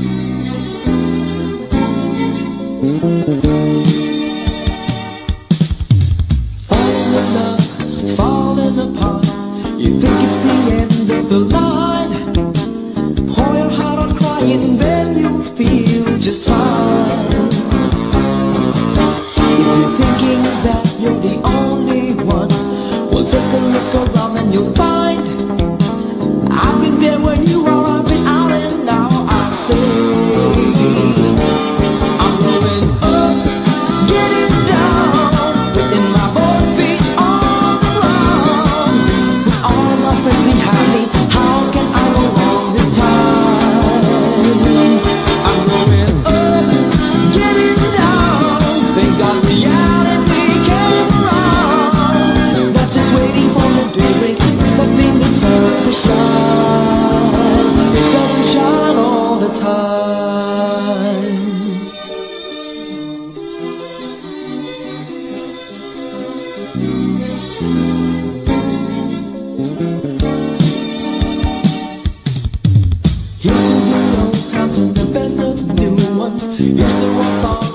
Falling in love, falling apart. You think it's the end of the line. Pour your heart out crying, then you'll feel just fine. If you're thinking that you're the only one, well, take a look around and you'll find I've been there where you are, I've been out, and now I say I'm going up, getting down, putting my both feet on the ground. With all my friends behind me, how can I go wrong this time? I'm going up, getting down, thank God reality came around. That's just waiting for the daybreak, expecting the sun to shine. It doesn't shine all the time. Here's to the old times and the best of new ones. Here's to what's on